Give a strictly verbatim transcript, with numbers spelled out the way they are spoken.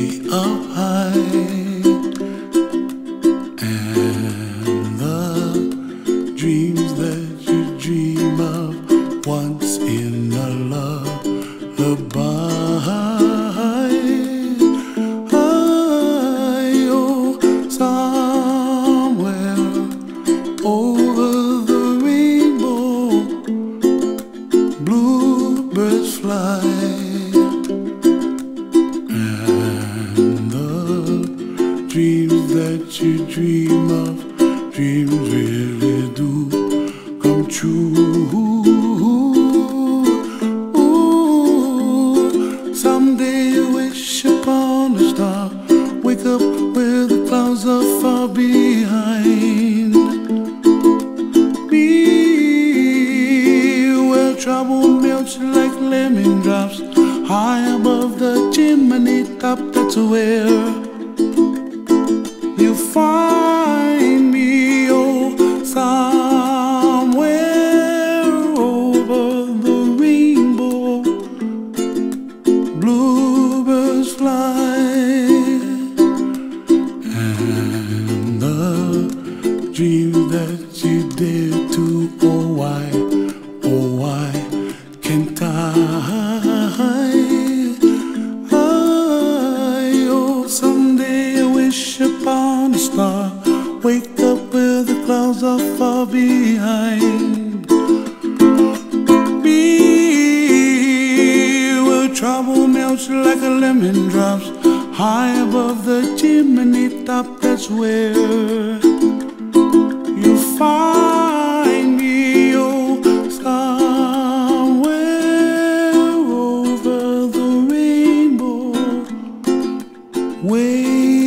up high, and the dreams that you dream of once in a lullaby. Bluebirds fly, and the dreams that you dream of, dreams really do come true. Ooh, someday you wish upon a star, wake up where the clouds are far behind. Trouble melts like lemon drops high above the chimney top. That's where you find me, oh, somewhere over the rainbow. Bluebirds fly, and the dreams that you dare to, oh why, oh why can't I? I, oh, someday I wish upon a star, wake up where the clouds are far behind. Be where trouble melts like a lemon drops high above the chimney top. That's where you find me, oh, somewhere over the rainbow, way